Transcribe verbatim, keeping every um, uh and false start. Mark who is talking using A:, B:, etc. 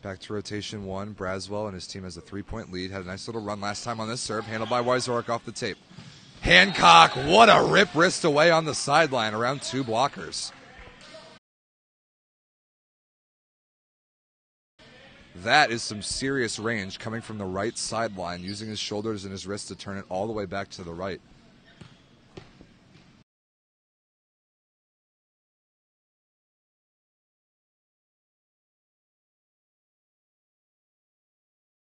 A: Back to rotation one. Braswell and his team has a three-point lead. Had a nice little run last time on this serve. Handled by Weissork off the tape. Hancock, what a rip wrist away on the sideline around two blockers. That is some serious range coming from the right sideline, using his shoulders and his wrist to turn it all the way back to the right.